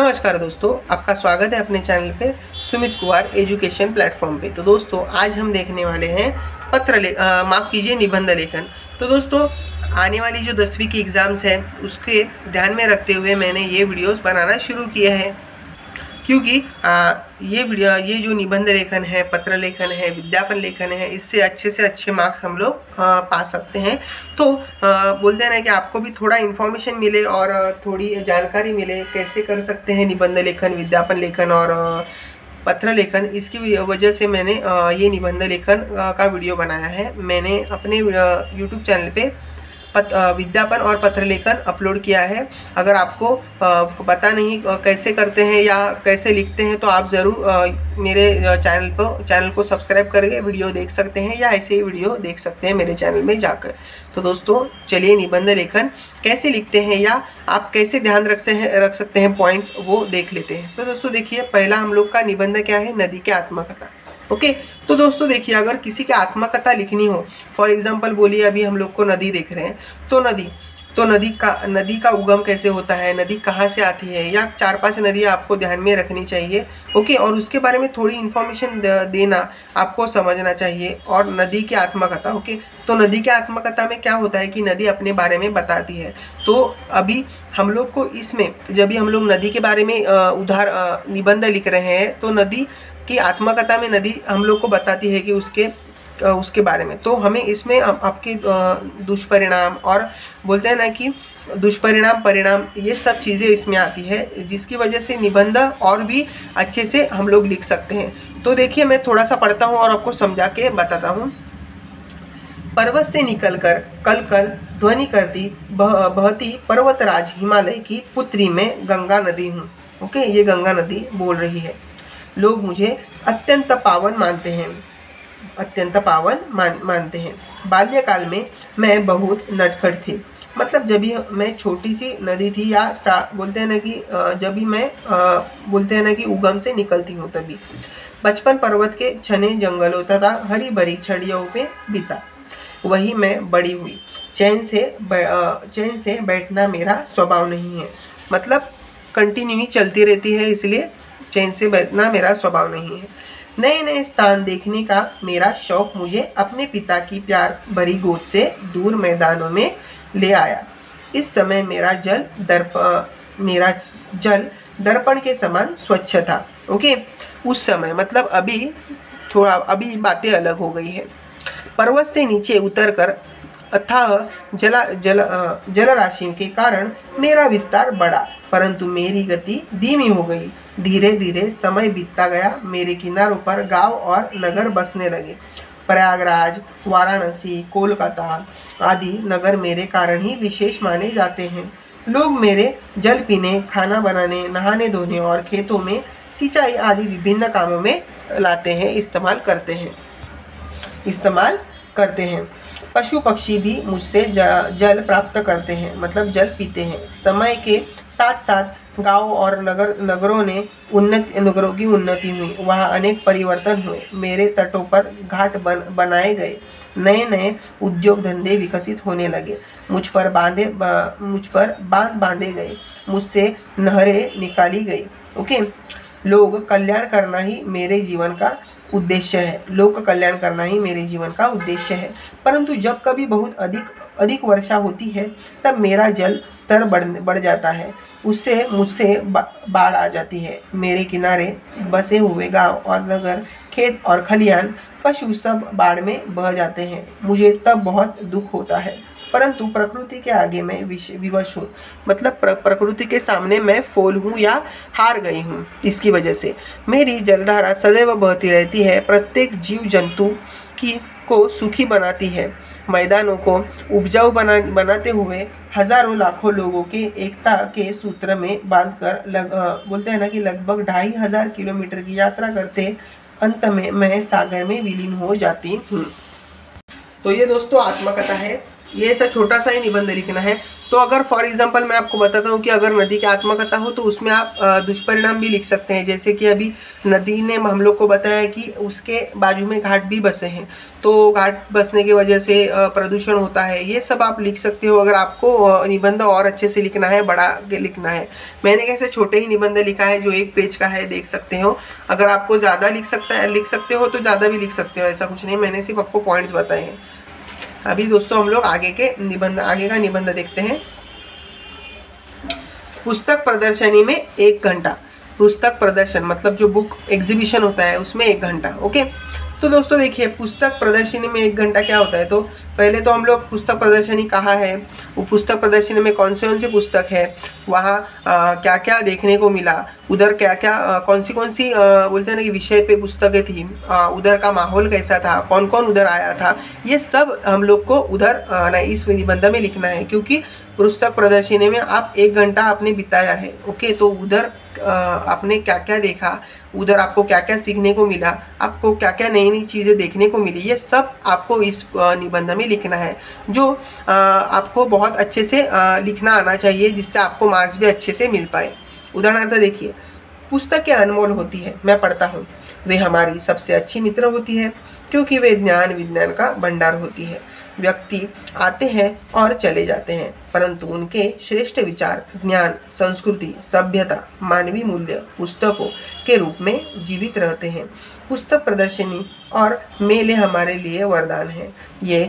नमस्कार दोस्तों, आपका स्वागत है अपने चैनल पे सुमित कुमार एजुकेशन प्लेटफॉर्म पे। तो दोस्तों आज हम देखने वाले हैं माफ़ कीजिए निबंध लेखन। तो दोस्तों आने वाली जो 10वीं की एग्ज़ाम्स है उसके ध्यान में रखते हुए मैंने ये वीडियोस बनाना शुरू किया है, क्योंकि ये जो निबंध लेखन है, पत्र लेखन है, विज्ञापन लेखन है, इससे अच्छे से अच्छे मार्क्स हम लोग पा सकते हैं। तो बोलते हैं ना कि आपको भी थोड़ा इन्फॉर्मेशन मिले और थोड़ी जानकारी मिले कैसे कर सकते हैं निबंध लेखन, विज्ञापन लेखन और पत्र लेखन। इसकी वजह से मैंने ये निबंध लेखन का वीडियो बनाया है। मैंने अपने यूट्यूब चैनल पे विज्ञापन और पत्र लेखन अपलोड किया है। अगर आपको पता नहीं कैसे करते हैं या कैसे लिखते हैं तो आप ज़रूर मेरे चैनल को सब्सक्राइब करके वीडियो देख सकते हैं या ऐसे ही वीडियो देख सकते हैं मेरे चैनल में जाकर। तो दोस्तों चलिए निबंध लेखन कैसे लिखते हैं या आप कैसे ध्यान रख सकते हैं पॉइंट्स, वो देख लेते हैं। तो दोस्तों देखिए, पहला हम लोग का निबंध क्या है, नदी के आत्मकथा। ओके, तो दोस्तों देखिए, अगर किसी की आत्मकथा लिखनी हो, फॉर एग्जांपल बोलिए अभी हम लोग को नदी देख रहे हैं, तो नदी का उगम कैसे होता है, नदी कहाँ से आती है, या 4-5 नदियाँ आपको ध्यान में रखनी चाहिए। ओके, और उसके बारे में थोड़ी इन्फॉर्मेशन देना आपको समझना चाहिए। और नदी की आत्मकथा, ओके, तो नदी की आत्मकथा में क्या होता है कि नदी अपने बारे में बताती है। तो अभी हम लोग को इसमें जब भी हम लोग नदी के बारे में निबंध लिख रहे हैं तो नदी की आत्मकथा में नदी हम लोग को बताती है कि उसके बारे में। तो हमें इसमें आपके दुष्परिणाम और बोलते हैं ना कि दुष्परिणाम, परिणाम, ये सब चीज़ें इसमें आती है, जिसकी वजह से निबंध और भी अच्छे से हम लोग लिख सकते हैं। तो देखिए, मैं थोड़ा सा पढ़ता हूँ और आपको समझा के बताता हूँ। पर्वत से निकलकर कल कल ध्वनि करती बहती पर्वतराज हिमालय की पुत्री में गंगा नदी हूँ। ओके, ये गंगा नदी बोल रही है। लोग मुझे अत्यंत पावन मानते हैं, मानते हैं। बाल्यकाल में मैं बहुत नटखट थी, मतलब जब भी मैं छोटी सी नदी थी या बोलते हैं ना कि जब भी मैं बोलते हैं ना कि उगम से निकलती हूँ तभी। बचपन पर्वत के घने जंगलों तथा हरी भरी छड़ियों में बीता, वही मैं बड़ी हुई। चैन से बैठना मेरा स्वभाव नहीं है, मतलब कंटिन्यू ही चलती रहती है, इसलिए चैन से बैठना मेरा स्वभाव नहीं है। नए नए स्थान देखने का मेरा शौक मुझे अपने पिता की प्यार भरी गोद से दूर मैदानों में ले आया। इस समय मेरा जल दर्पण के समान स्वच्छ था। ओके, उस समय मतलब अभी बातें अलग हो गई है। पर्वत से नीचे उतरकर अथाह जलराशि के कारण मेरा विस्तार बढ़ा, परंतु मेरी गति धीमी हो गई। धीरे धीरे समय बीतता गया। मेरे किनारों पर गांव और नगर बसने लगे। प्रयागराज, वाराणसी, कोलकाता आदि नगर मेरे कारण ही विशेष माने जाते हैं। लोग मेरे जल पीने, खाना बनाने, नहाने धोने और खेतों में सिंचाई आदि विभिन्न कामों में लाते हैं, इस्तेमाल करते हैं। पशु पक्षी भी मुझसे जल प्राप्त करते हैं, मतलब जल पीते हैं। समय के साथ साथ गांव और नगरों की उन्नति हुई। वहाँ अनेक परिवर्तन हुए। मेरे तटों पर घाट बनाए गए। नए नए उद्योग धंधे विकसित होने लगे। मुझ पर बांध बांधे गए। मुझसे नहरें निकाली गई। ओके, लोग कल्याण करना ही मेरे जीवन का उद्देश्य है। परंतु जब कभी बहुत अधिक वर्षा होती है तब मेरा जल स्तर बढ़ जाता है। उससे मुझसे बाढ़ आ जाती है। मेरे किनारे बसे हुए गांव और नगर, खेत और खलिहान, पशु सब बाढ़ में बह जाते हैं। मुझे तब बहुत दुख होता है, परंतु प्रकृति के आगे मैं विवश हूँ, मतलब प्रकृति के सामने मैं फोल हूँ या हार गई हूँ। इसकी वजह से मेरी जलधारा सदैव बहती रहती है, प्रत्येक जीव जंतु को सुखी बनाती है। मैदानों को उपजाऊ बनाते हुए हजारों लाखों लोगों के एकता के सूत्र में बांधकर बोलते हैं ना कि लगभग 2500 किलोमीटर की यात्रा करते अंत में मैं सागर में विलीन हो जाती हूँ। तो ये दोस्तों आत्मकथा है। ये ऐसा छोटा सा ही निबंध लिखना है। तो अगर फॉर एग्जांपल मैं आपको बताता हूँ कि अगर नदी की आत्मकथा हो तो उसमें आप दुष्परिणाम भी लिख सकते हैं। जैसे कि अभी नदी ने हम लोग को बताया कि उसके बाजू में घाट भी बसे हैं, तो घाट बसने की वजह से प्रदूषण होता है। ये सब आप लिख सकते हो अगर आपको निबंध और अच्छे से लिखना है, बड़ा लिखना है। मैंने कैसे छोटे ही निबंध लिखा है जो 1 पेज का है, देख सकते हो। अगर आपको ज़्यादा लिख सकते हो तो ज़्यादा भी लिख सकते हो, ऐसा कुछ नहीं, मैंने सिर्फ आपको पॉइंट्स बताए हैं। अभी दोस्तों हम लोग आगे का निबंध देखते हैं। पुस्तक प्रदर्शनी में 1 घंटा। पुस्तक प्रदर्शन मतलब जो बुक एग्जीबिशन होता है उसमें 1 घंटा। ओके, तो दोस्तों देखिए पुस्तक प्रदर्शनी में 1 घंटा क्या होता है। तो पहले तो हम लोग पुस्तक प्रदर्शनी कहाँ है, वो पुस्तक प्रदर्शनी में कौन से पुस्तक है, वहाँ क्या क्या देखने को मिला, उधर क्या क्या कौन सी बोलते हैं ना कि विषय पे पुस्तकें थी, उधर का माहौल कैसा था, कौन कौन उधर आया था, ये सब हम लोग को उधर इस निबंध में लिखना है। क्योंकि पुस्तक प्रदर्शनी में आप 1 घंटा आपने बिताया है। ओके, तो उधर आपने क्या क्या देखा, उधर आपको क्या क्या सीखने को मिला, आपको क्या क्या नई नई चीज़ें देखने को मिली, ये सब आपको इस निबंध में लिखना है, जो आपको बहुत अच्छे से लिखना आना चाहिए, जिससे आपको मार्क्स भी अच्छे से मिल पाए। उदाहरणार्थ देखिए, पुस्तकें अनमोल होती है, मैं पढ़ता हूँ, वे हमारी सबसे अच्छी मित्र होती है क्योंकि वे ज्ञान विज्ञान का भंडार होती है। व्यक्ति आते हैं और चले जाते हैं, परंतु उनके श्रेष्ठ विचार, ज्ञान, संस्कृति, सभ्यता, मानवीय मूल्य पुस्तकों के रूप में जीवित रहते हैं। पुस्तक प्रदर्शनी और मेले हमारे लिए वरदान है। ये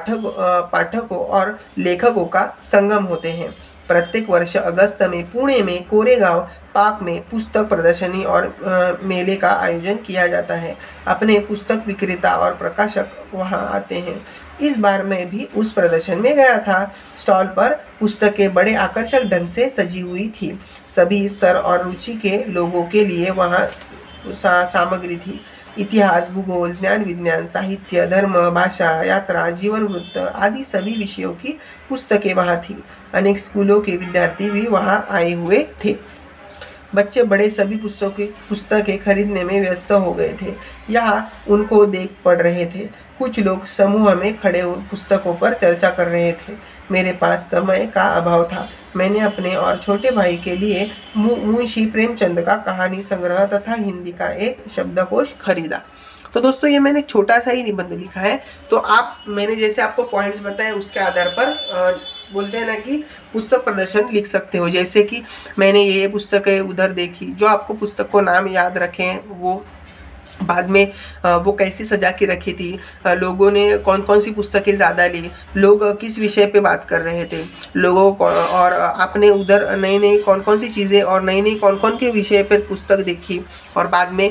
पाठकों और लेखकों का संगम होते हैं। प्रत्येक वर्ष अगस्त में पुणे में कोरेगांव पार्क में पुस्तक प्रदर्शनी और मेले का आयोजन किया जाता है। अपने पुस्तक विक्रेता और प्रकाशक वहां आते हैं। इस बार मैं भी उस प्रदर्शन में गया था। स्टॉल पर पुस्तकें बड़े आकर्षक ढंग से सजी हुई थी। सभी स्तर और रुचि के लोगों के लिए वहां सामग्री थी। इतिहास, भूगोल, ज्ञान विज्ञान, साहित्य, धर्म, भाषा, यात्रा, जीवन वृत्त आदि सभी विषयों की पुस्तकें वहाँ थी। अनेक स्कूलों के विद्यार्थी भी वहाँ आए हुए थे। बच्चे बड़े सभी पुस्तकें खरीदने में व्यस्त हो गए थे, यहाँ उनको देख पढ़ रहे थे। कुछ लोग समूह में खड़े पुस्तकों पर चर्चा कर रहे थे। मेरे पास समय का अभाव था। मैंने अपने और छोटे भाई के लिए मुंशी प्रेमचंद का कहानी संग्रह तथा हिंदी का एक शब्दकोश खरीदा। तो दोस्तों ये मैंने छोटा सा ही निबंध लिखा है। तो मैंने जैसे आपको पॉइंट्स बताए उसके आधार पर बोलते हैं ना कि पुस्तक प्रदर्शन लिख सकते हो। जैसे कि मैंने ये पुस्तकें उधर देखी, जो आपको पुस्तक को नाम याद रखें, वो बाद में वो कैसी सजा के रखी थी, लोगों ने कौन कौन सी पुस्तकें ज़्यादा ली, लोग किस विषय पे बात कर रहे थे, लोगों को, और आपने उधर नई नई कौन कौन सी चीज़ें और नई नई कौन कौन के विषय पर पुस्तक देखी, और बाद में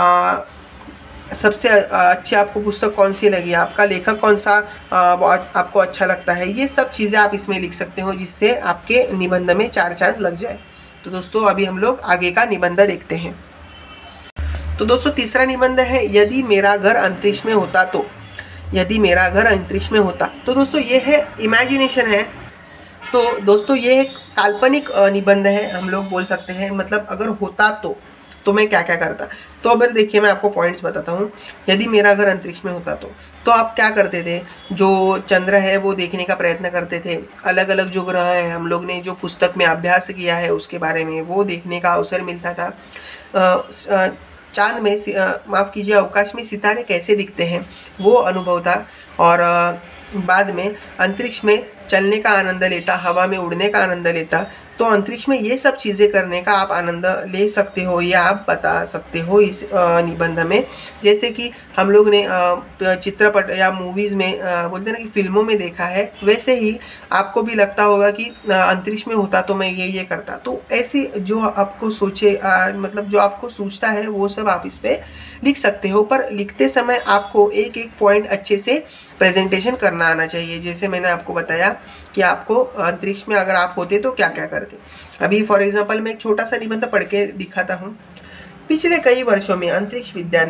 सबसे अच्छी आपको पुस्तक कौन सी लगी, आपका लेखक कौन सा आपको अच्छा लगता है। ये सब चीज़ें आप इसमें लिख सकते हो, जिससे आपके निबंध में 4 चांद लग जाए। तो दोस्तों अभी हम लोग आगे का निबंध देखते हैं। तो दोस्तों तीसरा निबंध है, यदि मेरा घर अंतरिक्ष में होता तो। यदि मेरा घर अंतरिक्ष में होता, तो दोस्तों ये है इमेजिनेशन है। तो दोस्तों ये एक काल्पनिक निबंध है, हम लोग बोल सकते हैं। मतलब अगर होता तो मैं क्या क्या करता। तो अब देखिए मैं आपको पॉइंट्स बताता हूँ। यदि मेरा घर अंतरिक्ष में होता तो आप क्या करते थे, जो चंद्र है वो देखने का प्रयत्न करते थे। अलग अलग जो ग्रह है, हम लोग ने जो पुस्तक में अभ्यास किया है उसके बारे में वो देखने का अवसर मिलता था। चांद में माफ़ कीजिए अवकाश में सितारे कैसे दिखते हैं वो अनुभव था। और बाद में अंतरिक्ष में चलने का आनंद लेता, हवा में उड़ने का आनंद लेता। तो अंतरिक्ष में ये सब चीज़ें करने का आप आनंद ले सकते हो, या आप बता सकते हो इस निबंध में। जैसे कि हम लोग ने चित्रपट या मूवीज़ में बोलते हैं ना कि फिल्मों में देखा है, वैसे ही आपको भी लगता होगा कि अंतरिक्ष में होता तो मैं ये करता। तो ऐसे जो आपको सोचे मतलब जो आपको सोचता है वो सब आप इस पर लिख सकते हो। पर लिखते समय आपको एक एक पॉइंट अच्छे से प्रेजेंटेशन करना आना चाहिए। जैसे मैंने आपको बताया कि आपको अंतरिक्ष में अगर आप होते तो क्या क्या करते। अभी फॉर एग्जांपल मैं एक छोटा सा निबंध पढ़ के दिखाता हूँ। पिछले कई वर्षों में अंतरिक्ष विज्ञान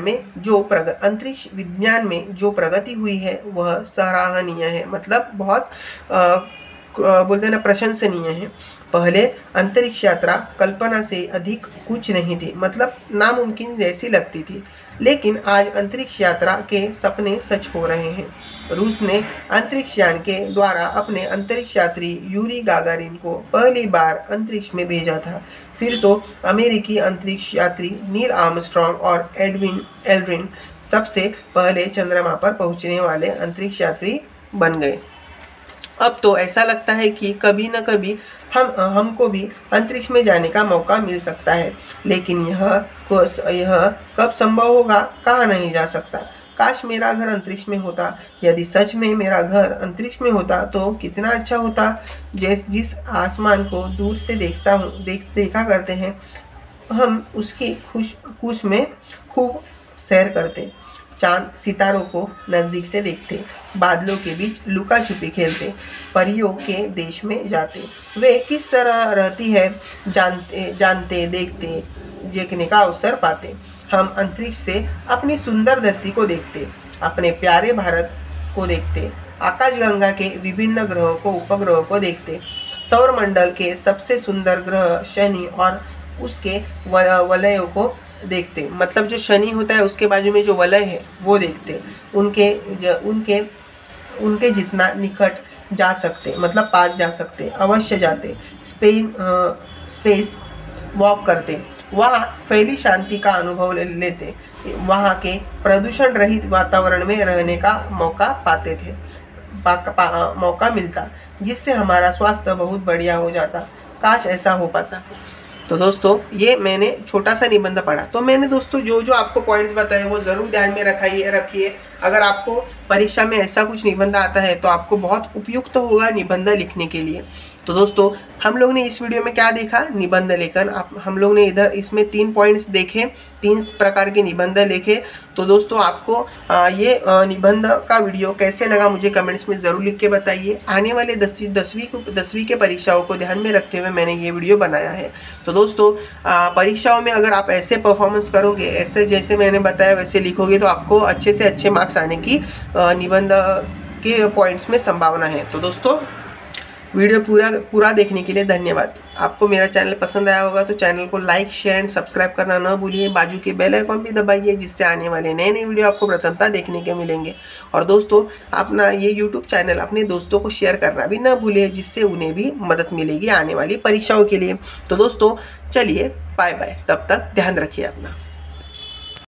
में जो प्रगति हुई है वह सराहनीय है। मतलब बहुत बोलते हैं ना प्रशंसनीय है। पहले अंतरिक्ष यात्रा कल्पना से अधिक कुछ नहीं थी, मतलब नामुमकिन जैसी लगती थी, लेकिन आज अंतरिक्ष यात्रा के सपने सच हो रहे हैं। रूस ने अंतरिक्ष यान के द्वारा अपने अंतरिक्ष यात्री यूरी गागारिन को पहली बार अंतरिक्ष में भेजा था। फिर तो अमेरिकी अंतरिक्ष यात्री नील आर्मस्ट्रॉन्ग और एडविन एल्ड्रिन सबसे पहले चंद्रमा पर पहुंचने वाले अंतरिक्ष यात्री बन गए। अब तो ऐसा लगता है कि कभी न कभी हमको भी अंतरिक्ष में जाने का मौका मिल सकता है, लेकिन यह कब संभव होगा, कहाँ नहीं जा सकता। काश मेरा घर अंतरिक्ष में होता। यदि सच में मेरा घर अंतरिक्ष में होता तो कितना अच्छा होता। जिस आसमान को दूर से देखा करते हैं, हम उसकी खुश में खूब सैर करते, चांद सितारों को नज़दीक से देखते, बादलों के बीच लुका छुपी खेलते, परियों के देश में जाते। वे किस तरह रहती है जानते देखने का अवसर पाते। हम अंतरिक्ष से अपनी सुंदर धरती को देखते, अपने प्यारे भारत को देखते, आकाशगंगा के विभिन्न ग्रहों को उपग्रहों को देखते, सौरमंडल के सबसे सुंदर ग्रह शनि और उसके वलयों को देखते, मतलब जो शनि होता है उसके बाजू में जो वलय है वो देखते, उनके जितना निकट जा सकते, मतलब पास जा सकते, अवश्य जाते। स्पेस वॉक करते, वहाँ फैली शांति का अनुभव लेते, वहाँ के प्रदूषण रहित वातावरण में रहने का मौका मिलता, जिससे हमारा स्वास्थ्य बहुत बढ़िया हो जाता। काश ऐसा हो पाता। तो दोस्तों ये मैंने छोटा सा निबंध पढ़ा, तो मैंने दोस्तों जो आपको पॉइंट्स बताए वो ज़रूर ध्यान में रखिए। अगर आपको परीक्षा में ऐसा कुछ निबंध आता है तो आपको बहुत उपयुक्त होगा निबंध लिखने के लिए। तो दोस्तों हम लोग ने इस वीडियो में क्या देखा, निबंध लेखन। हम लोग ने इधर इसमें 3 पॉइंट्स देखे, 3 प्रकार के निबंध लिखे। तो दोस्तों आपको ये निबंध का वीडियो कैसे लगा मुझे कमेंट्स में ज़रूर लिख के बताइए। आने वाले 10वीं के परीक्षाओं को ध्यान में रखते हुए मैंने ये वीडियो बनाया है। तो दोस्तों परीक्षाओं में अगर आप ऐसे परफॉर्मेंस करोगे, ऐसे जैसे मैंने बताया वैसे लिखोगे, तो आपको अच्छे से अच्छे मार्क्स आने की निबंध के पॉइंट्स में संभावना है। तो दोस्तों वीडियो पूरा देखने के लिए धन्यवाद। आपको मेरा चैनल पसंद आया होगा तो चैनल को लाइक, शेयर एंड सब्सक्राइब करना न भूलिए। बाजू के बेल आइकॉन भी दबाइए, जिससे आने वाले नए वीडियो आपको प्रथमता देखने के मिलेंगे। और दोस्तों अपना ये YouTube चैनल अपने दोस्तों को शेयर करना भी न भूलिए, जिससे उन्हें भी मदद मिलेगी आने वाली परीक्षाओं के लिए। तो दोस्तों चलिए बाय बाय, तब तक ध्यान रखिए अपना।